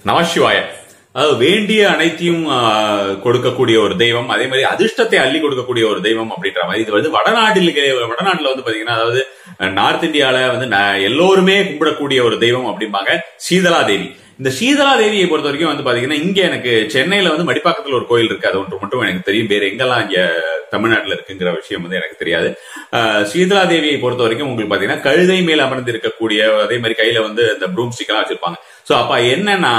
நமசிவாய. அதாவது வேண்டிய அனைத்தையும் கொடுக்கக்கூடிய ஒரு தெய்வம், அதே மாதிரி அதிர்ஷ்டத்தை அள்ளி கொடுக்கக்கூடிய ஒரு தெய்வம் அப்படின்ற மாதிரி. இது வந்து வடநாட்டுல வந்து பாத்தீங்கன்னா, அதாவது நார்த் இந்தியால வந்து எல்லோருமே கும்பிடக்கூடிய ஒரு தெய்வம் அப்படிம்பாங்க சீதலா தேவி. இந்த சீதலா தேவியை பொறுத்த வரைக்கும் வந்து பாத்தீங்கன்னா, இங்க எனக்கு சென்னையில வந்து மடிப்பாக்கத்துல ஒரு கோயில் இருக்கு, அது ஒன்று மட்டும் எனக்கு தெரியும். வேற எங்கெல்லாம் இங்க தமிழ்நாட்டுல இருக்குங்கிற விஷயம் வந்து எனக்கு தெரியாது. சீதலா தேவியை பொறுத்த வரைக்கும் உங்களுக்கு பாத்தீங்கன்னா கழுதை மேல் அமர்ந்து இருக்கக்கூடிய, அதே மாதிரி கையில வந்து இந்த ப்ரூம் ஸ்டிக் எல்லாம் வச்சிருப்பாங்க. சோ அப்ப என்னன்னா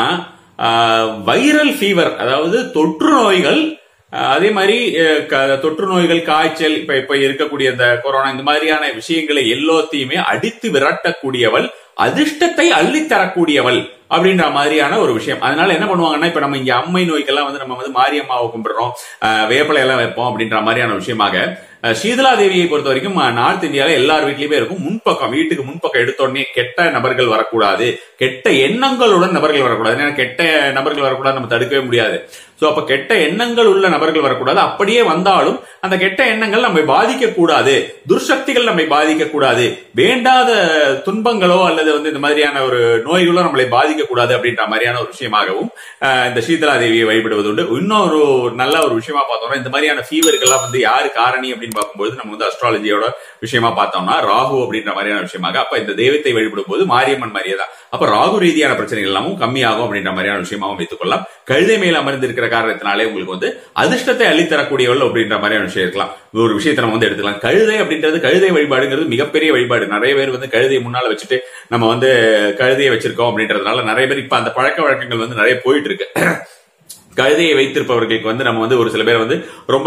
வைரல் ஃபீவர், அதாவது தொற்று நோய்கள், அதே மாதிரி தொற்று நோய்கள், காய்ச்சல், இப்ப இருக்கக்கூடிய இந்த கொரோனா, இந்த மாதிரியான விஷயங்களை எல்லாத்தையுமே அடித்து விரட்டக்கூடியவள், அதிர்ஷ்டத்தை அள்ளி தரக்கூடியவள் அப்படின்ற மாதிரியான ஒரு விஷயம். அதனால என்ன பண்ணுவாங்கன்னா, இப்ப நம்ம இங்க அம்மை நோய்க்கெல்லாம் வந்து நம்ம வந்து மாரியம்மாவை கும்பிடுறோம், வேப்பலை எல்லாம் வைப்போம் அப்படின்ற மாதிரியான விஷயமாக சீதலா தேவியை பொறுத்த வரைக்கும் நார்த் இந்தியால எல்லார் வீட்லயுமே இருக்கும். முன்பக்கம், வீட்டுக்கு முன்பக்கம் எடுத்தோடனே கெட்ட நபர்கள் வரக்கூடாது, கெட்ட எண்ணங்களுடன் நபர்கள் வரக்கூடாது. ஏன்னா கெட்ட நபர்கள் வரக்கூடாது நம்ம தடுக்கவே முடியாது. சோ அப்ப கெட்ட எண்ணங்கள் உள்ள நபர்கள் வரக்கூடாது. அப்படியே வந்தாலும் அந்த கெட்ட எண்ணங்கள் நம்மை பாதிக்க கூடாது, துர்சக்திகள் நம்மை பாதிக்க கூடாது, வேண்டாத துன்பங்களோ அல்லது வந்து இந்த மாதிரியான ஒரு நோய்களோ நம்மளை பாதிக்க கூடாது அப்படின்ற மாதிரியான ஒரு விஷயமாகவும் இந்த சீதலா தேவியை வழிபடுவது உண்டு. இன்னொரு நல்ல ஒரு விஷயமா பார்த்தோம்னா, இந்த மாதிரியான ஃபீவருக்கெல்லாம் வந்து யாரு காரணி அப்படின்னு பார்க்கும்போது நம்ம வந்து அஸ்ட்ராலஜியோட விஷயமா பார்த்தோம்னா ராகு அப்படின்ற மாதிரியான விஷயமாக. அப்ப இந்த தெய்வத்தை வழிபடும் போது மாரியம்மன் மாதிரியே தான். அப்ப ராகு ரீதியான பிரச்சனைகள் எல்லாமும் கம்மியாகும் அப்படின்ற மாதிரியான விஷயமாவும் வைத்துக் கொள்ளலாம். கழுதை மேல் அமர்ந்து இருக்கிற காரணத்தினாலே உங்களுக்கு வந்து அதிர்ஷ்டத்தை அள்ளித்தரக்கூடியவள் அப்படின்ற மாதிரியான விஷயம் இருக்கலாம். ஒரு விஷயத்தை நம்ம வந்து எடுத்துக்கலாம். கழுதை அப்படின்றது, கழுதை வழிபாடுங்கிறது மிகப்பெரிய வழிபாடு. நிறைய பேர் வந்து கழுதையை முன்னால வச்சுட்டு நம்ம வந்து கழுதையை வச்சிருக்கோம் அப்படின்றதுனால நிறைய பேர் இப்ப அந்த பழக்க வழக்கங்கள் வந்து நிறைய போயிட்டு இருக்கு. கழுதையை வைத்திருப்பவர்களுக்கு வந்து நம்ம வந்து ஒரு சில பேர் வந்து ரொம்ப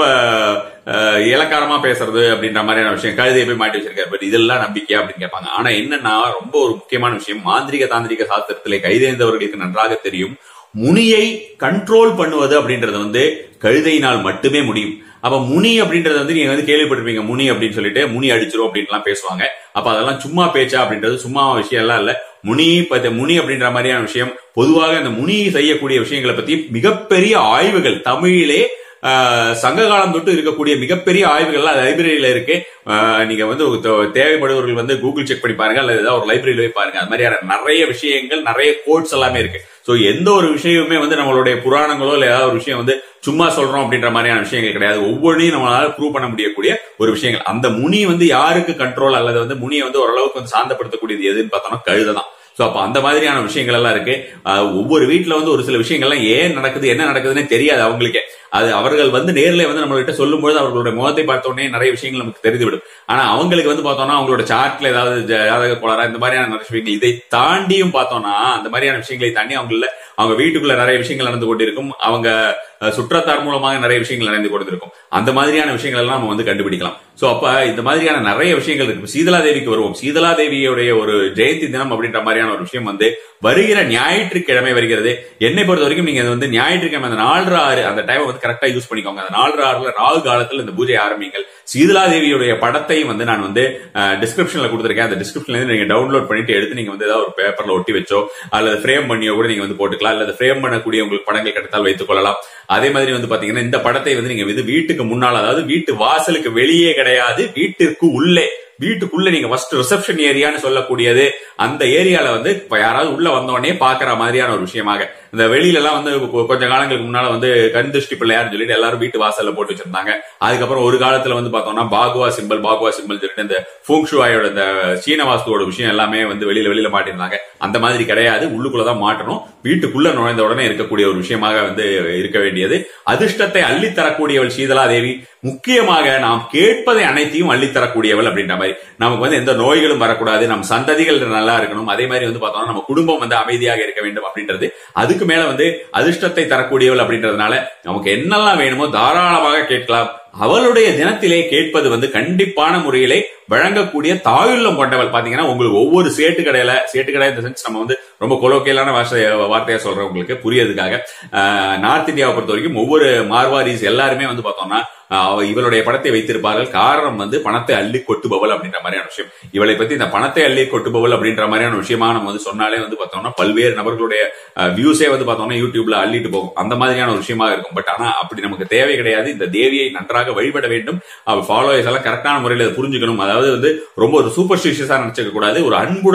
இலக்காரமா பேசுறது அப்படின்ற மாதிரியான விஷயம், கழுதையை போய் மாட்டி வச்சிருக்காரு, பட் இதெல்லாம் நம்பிக்கையா அப்படின்னு கேட்பாங்க. ஆனா என்னன்னா, ரொம்ப ஒரு முக்கியமான விஷயம், மாந்திரிக தாந்திரிக சாஸ்திரத்திலே கைதேர்ந்தவர்களுக்கு நன்றாக தெரியும், முனியை கண்ட்ரோல் பண்ணுவது அப்படின்றது வந்து கழுதையினால் மட்டுமே முடியும். அப்ப முனி அப்படின்றது வந்து நீங்க வந்து கேள்விப்பட்டிருப்பீங்க, முனி அப்படின்னு சொல்லிட்டு முனி அடிச்சிரும் அப்படின்லாம் பேசுவாங்க. அப்ப அதெல்லாம் சும்மா பேச்சா அப்படின்றது சும்மா விஷயம் எல்லாம் இல்ல. முனி அப்படின்ற மாதிரியான விஷயம், பொதுவாக அந்த முனி செய்யக்கூடிய விஷயங்களை பத்தி மிகப்பெரிய ஆய்வுகள் தமிழிலே சங்ககாலம் தொட்டு இருக்கக்கூடிய மிகப்பெரிய ஆய்வுகள் லைப்ரரியில இருக்கு. நீங்க வந்து தேவைப்படுவர்கள் வந்து கூகுள் செக் பண்ணி பாருங்க, அல்லது ஏதாவது ஒரு லைப்ரரியில போய் பாருங்க. அது மாதிரியான நிறைய விஷயங்கள், நிறைய கோட்ஸ் எல்லாமே இருக்கு. சோ எந்த ஒரு விஷயமுமே வந்து நம்மளுடைய புராணங்களோ இல்ல ஏதாவது ஒரு விஷயம் வந்து சும்மா சொல்றோம் அப்படின்ற மாதிரியான விஷயங்கள் கிடையாது. ஒவ்வொன்றையும் நம்மளால ப்ரூவ் பண்ண முடியக்கூடிய ஒரு விஷயங்கள். அந்த முனி வந்து யாருக்கு கண்ட்ரோல் அல்லது வந்து முனியை வந்து ஓரளவுக்கு வந்து சாந்தப்படுத்தக்கூடியது எதுன்னு பார்த்தோம்னா கழுதை தான். சோ அப்ப அந்த மாதிரியான விஷயங்கள் எல்லாம் இருக்கு. ஒவ்வொரு வீட்டுல வந்து ஒரு சில விஷயங்கள்லாம் ஏன் நடக்குது, என்ன நடக்குதுன்னு தெரியாது அவங்களுக்கே. அது அவர்கள் வந்து நேரில் வந்து நம்மகிட்ட சொல்லும்போது அவர்களுடைய முகத்தை பார்த்த உடனே நிறைய விஷயங்கள் நமக்கு தெரிந்துவிடும். ஆனா அவங்களுக்கு வந்து பார்த்தோம்னா அவங்களோட சார்ட்ல ஏதாவது ஜாதக கோளாறா இந்த மாதிரியான நிறைய விஷயங்கள், இதை தாண்டியும் பார்த்தோம்னா அந்த மாதிரியான விஷயங்களை தாண்டி அவங்க வீட்டுக்குள்ள நிறைய விஷயங்கள் நடந்து கொண்டிருக்கும், அவங்க சுற்றத்தார் மூலமாக நிறைய விஷயங்கள் நடந்து கொண்டிருக்கும். அந்த மாதிரியான விஷயங்கள் எல்லாம் நம்ம வந்து கண்டுபிடிக்கலாம். சோ அப்ப இந்த மாதிரியான நிறைய விஷயங்கள் இருக்கு. சீதலா தேவிக்கு வருவோம். சீதலா தேவியுடைய ஒரு ஜெயந்தி தினம் அப்படின்ற மாதிரியான ஒரு விஷயம் வந்து வருகிற ஞாயிற்றுக்கிழமை வருகிறது. என்னை பொறுத்த வரைக்கும் நீங்க வந்து ஞாயிற்றுக்கிழமை அந்த 4:06 அந்த டைம் வந்து கரெக்டா யூஸ் பண்ணிக்கோங்க. அந்த 4:06 ராகு காலத்துல இந்த பூஜை ஆரம்பிங்கள். சீதலா தேவியுடைய படத்தையும் வந்து நான் வந்து டிஸ்கிரிப்ஷன்ல கொடுத்திருக்கேன். அந்த டிஸ்கிரிப்ஷன்ல இருந்து நீங்க டவுன்லோட் பண்ணிட்டு எடுத்து நீங்க வந்து ஏதாவது ஒரு பேப்பர்ல ஒட்டி வச்சோ அல்லது ஃப்ரேம் பண்ணியோ கூட நீங்க வந்து போட்டுக்கலாம். அல்லது ஃப்ரேம் பண்ணக்கூடிய உங்களுக்கு படங்கள் கிடைத்தால் வைத்துக் கொள்ளலாம். அதே மாதிரி வந்து பாத்தீங்கன்னா இந்த படத்தை வந்து நீங்க வந்து வீட்டுக்கு முன்னால், அதாவது வீட்டு வாசலுக்கு வெளியே கிடையாது, வீட்டிற்கு உள்ளே, வீட்டுக்குள்ள நீங்க ஃபர்ஸ்ட் ரிசப்ஷன் ஏரியான்னு சொல்லக்கூடியது அந்த ஏரியால வந்து யாராவது உள்ள வந்தோடனே பாக்குற மாதிரியான ஒரு விஷயமாக, இந்த வெளியில எல்லாம் வந்து கொஞ்ச காலங்களுக்கு முன்னால வந்து கண் திருஷ்டி பிள்ளையார்னு சொல்லிட்டு எல்லாரும் வீட்டு வாசல்ல போட்டு வச்சிருந்தாங்க. அதுக்கப்புறம் ஒரு காலத்துல வந்து பார்த்தோம்னா பாகுவா சிம்பிள் சொல்லிட்டு இந்த ஃபூங்ஷுவாயோட இந்த சீனவாஸ்துவோட விஷயம் எல்லாமே வந்து வெளியில மாட்டிருந்தாங்க. அந்த மாதிரி கிடையாது, உள்ளுக்குள்ளதான் மாட்டணும். வீட்டுக்குள்ள நுழைந்த உடனே இருக்கக்கூடிய ஒரு விஷயமாக வந்து இருக்க வேண்டியது. அதிர்ஷ்டத்தை அள்ளித்தரக்கூடியவள் சீதலா தேவி. முக்கியமாக நாம் கேட்பதை அனைத்தையும் அள்ளித்தரக்கூடியவள் அப்படின்ற மாதிரி. நமக்கு வந்து எந்த நோய்களும் வரக்கூடாது, நம்ம சந்ததிகள் நல்லா இருக்கணும், அதே மாதிரி வந்து பார்த்தோம்னா நம்ம குடும்பம் வந்து அமைதியாக இருக்க வேண்டும் அப்படின்றது. அதுக்கு மேல வந்து அதிர்ஷ்டத்தை தரக்கூடியவள் அப்படின்றதுனால நமக்கு என்னெல்லாம் வேணுமோ தாராளமாக கேட்கலாம். அவளுடைய தினத்திலே கேட்பது வந்து கண்டிப்பான முறையிலே வழங்கக்கூடிய தாயுள்ளம் கொண்டவள். பாத்தீங்கன்னா உங்களுக்கு ஒவ்வொரு சேட்டு கடையில இந்த சென்ஸ் நம்ம வந்து ரொம்ப கொலோக்கியலான வார்த்தையா சொல்றேன் உங்களுக்கு புரியறதுக்காக. நார்த் இந்தியாவை பொறுத்த வரைக்கும் ஒவ்வொரு மார்வாரிஸ் எல்லாருமே வந்து பார்த்தோம்னா இவளுடைய படத்தை வைத்திருப்பார்கள். காரணம் வந்து பணத்தை அள்ளி கொட்டுபவள் அப்படின்ற மாதிரியான விஷயம். இவளை பத்தி இந்த பணத்தை அள்ளி கொட்டுபவள் அப்படின்ற மாதிரியான விஷயமா நம்ம வந்து சொன்னாலே வந்து பார்த்தோம்னா பல்வேறு நபர்களுடைய வியூஸே வந்து பார்த்தோம்னா யூடியூப்ல அள்ளிட்டு போகும். அந்த மாதிரியான ஒரு விஷயமா இருக்கும். பட் ஆனா அப்படி நமக்கு தேவை கிடையாது. இந்த தேவியை நன்றாக வழிபட வேண்டும். அவள் ஃபாலோவர்ஸ் எல்லாம் கரெக்டான முறையில் புரிஞ்சுக்கணும். அதாவது வந்து ரொம்ப ஒரு சூப்பர்ஸ்டிஷியஸா நினைச்சுக்க கூடாது. ஒரு அன்புடைய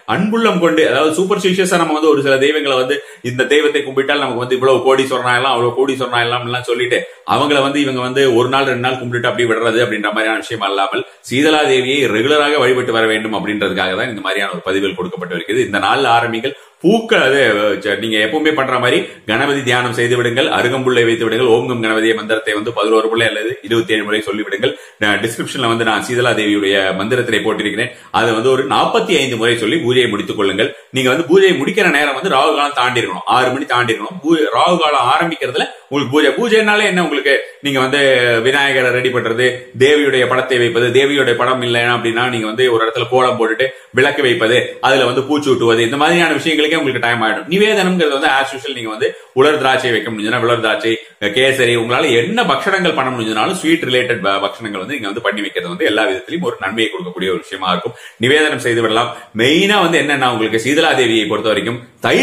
அன்புள்ளம் கொண்டு, அதாவது சூப்பர்ஸ்டிஷியஸா நம்ம வந்து ஒரு சில தெய்வங்களை வந்து இந்த தெய்வத்தை கும்பிட்டால் நமக்கு வந்து இவ்வளவு கோடீஸ்வரன் ஆகலாம், அவ்வளவு கோடீஸ்வரன் ஆகலாம் எல்லாம் சொல்லிட்டு அவங்களை வந்து இவங்க வந்து ஒரு நாள் 2 நாள் கும்பிட்டு அப்படி விடுறது அப்படின்ற மாதிரியான விஷயம் அல்லாமல் சீதலா தேவியை ரெகுலராக வழிபட்டு வர வேண்டும் அப்படின்றதுக்காக தான் இந்த மாதிரியான ஒரு பதிவுகள் கொடுக்கப்பட்டிருக்கிறது. இந்த நாள் ஆரம்பிங்கள் பூக்கள், அது நீங்க எப்பவுமே பண்ற மாதிரி கணபதி தியானம் செய்து விடுங்கள், அருகம்புல்லை வைத்து விடுங்கள், ஓம்கம் கணபதிய மந்திரத்தை வந்து 11 முறை அல்லது 27 முறை சொல்லி விடுங்கள். டிஸ்கிரிப்ஷன்ல வந்து நான் சீதலா தேவியுடைய மந்திரத்திலே போட்டிருக்கிறேன். அதை வந்து ஒரு 45 முறை சொல்லி பூஜையை முடித்துக் கொள்ளுங்கள். நீங்க வந்து பூஜையை முடிக்கிற நேரம் வந்து ராகு காலம் தாண்டி இருக்கணும், 6 மணி தாண்டி இருக்கணும். ராகு காலம் ஆரம்பிக்கிறதுல உங்களுக்கு பூஜைனாலே என்ன, உங்களுக்கு நீங்க வந்து விநாயகரை ரெடி பண்றது, தேவியுடைய படத்தை வைப்பது, தேவியுடைய படம் இல்லை அப்படின்னா நீங்க வந்து ஒரு இடத்துல கோலம் போட்டுட்டு விளக்கு வைப்பது, அதுல வந்து பூச்சி ஊட்டுவது, இந்த மாதிரியான விஷயங்களுக்கே உங்களுக்கு டைம் ஆயிடும். நிவேதனம்ங்கிறது வந்து ஆஸ் யூஷுவல் நீங்க வந்து உலர் திராட்சை வைக்க முடிஞ்சதுன்னா உலர் திராட்சை, கேசரி, உங்களால என்ன பக்ஷணங்கள் பண்ண முடிஞ்சதுனாலும் ஸ்வீட் ரிலேட்டட் பக்ஷணங்கள் வந்து நீங்க வந்து பண்ணி வைக்கிறது வந்து எல்லா விதத்திலும் ஒரு நன்மையை கொடுக்கக்கூடிய ஒரு விஷயமா இருக்கும். நிவேதனம் செய்து விடலாம். மெயினா வந்து என்னன்னா, உங்களுக்கு சீதலா தேவியை பொறுத்த வரைக்கும்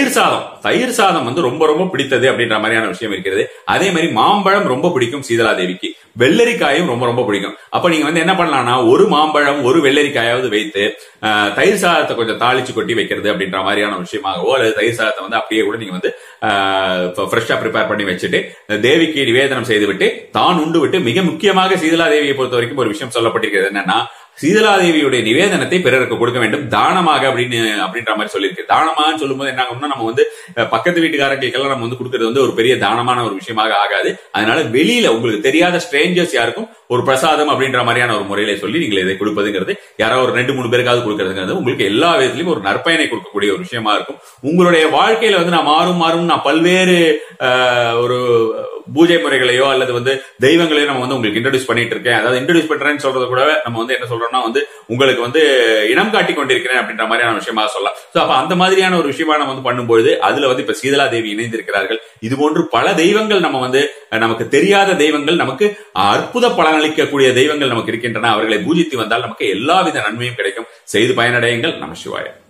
தயிர் சாதம் வந்து ரொம்ப ரொம்ப பிடித்தது அப்படின்ற மாதிரியான விஷயம் இருக்கிறது. அதே மாதிரி மாம்பழம் ரொம்ப பிடிக்கும் சீதலா தேவிக்கு, வெள்ளரிக்காயும் ரொம்ப ரொம்ப பிடிக்கும். அப்ப நீங்க வந்து என்ன பண்ணலாம்னா, ஒரு மாம்பழம் ஒரு வெள்ளரிக்காயாவது வைத்து தயிர் சாதத்தை கொஞ்சம் தாளிச்சு கொட்டி வைக்கிறது அப்படின்ற மாதிரியான விஷயமாகவோ, அல்லது தயிர் சாதத்தை வந்து அப்படியே கூட நீங்க வந்து ஃப்ரெஷ்ஷா ப்ரிப்பேர் பண்ணி வச்சுட்டு தேவிக்கு நிவேதனம் செய்து விட்டு தான் உண்டு விட்டு, மிக முக்கியமாக சீதலா தேவியை பொறுத்த வரைக்கும் ஒரு விஷயம் சொல்லப்பட்டிருக்கிறது என்னன்னா, சீதலா தேவியுடைய நிவேதனத்தை பிறருக்கு கொடுக்க வேண்டும் தானமாக அப்படின்ற மாதிரி சொல்லியிருக்கு. தானமான்னு சொல்லும்போது என்ன ஆகும்னா, நம்ம வந்து பக்கத்து வீட்டுக்காரங்களுக்கெல்லாம் நம்ம வந்து கொடுக்கறது வந்து ஒரு பெரிய தானமான ஒரு விஷயமாக ஆகாது. அதனால வெளியில உங்களுக்கு தெரியாத ஸ்ட்ரேஞ்சர்ஸ் யாருக்கும் ஒரு பிரசாதம் அப்படின்ற மாதிரியான ஒரு முறையில சொல்லி நீங்கள் இதை கொடுப்பதுங்கிறது, யாராவது ஒரு 2-3 பேருக்காவது கொடுக்கறதுங்கிறது உங்களுக்கு எல்லா விதத்திலும் ஒரு நற்பயனை கொடுக்கக்கூடிய ஒரு விஷயமா இருக்கும். உங்களுடைய வாழ்க்கையில வந்து நான் மாறும் நான் பல்வேறு ஒரு பூஜை முறைகளையோ அல்லது வந்து தெய்வங்களையோ நம்ம வந்து உங்களுக்கு இன்ட்ரோடியூஸ் பண்ணிட்டு இருக்கேன். அதாவது இன்ட்ரோடியூஸ் பண்றேன்னு சொல்றது கூட நம்ம வந்து என்ன சொல்றோம்னா வந்து உங்களுக்கு வந்து இனம் காட்டி கொண்டிருக்கிறேன் அப்படின்ற மாதிரியான விஷயமா சொல்லலாம். சோ அப்ப அந்த மாதிரியான ஒரு விஷயமா நம்ம வந்து பண்ணும்போது அதுல வந்து இப்ப சீதலா தேவி இணைந்திருக்கிறார்கள். இது போன்று பல தெய்வங்கள் நம்ம வந்து நமக்கு தெரியாத தெய்வங்கள், நமக்கு அற்புத பலனளிக்கக்கூடிய தெய்வங்கள் நமக்கு இருக்கின்றன. அவர்களை பூஜித்து வந்தால் நமக்கு எல்லாவித நன்மையும் கிடைக்கும். செய்து பயனடையுங்கள். நம சிவாய.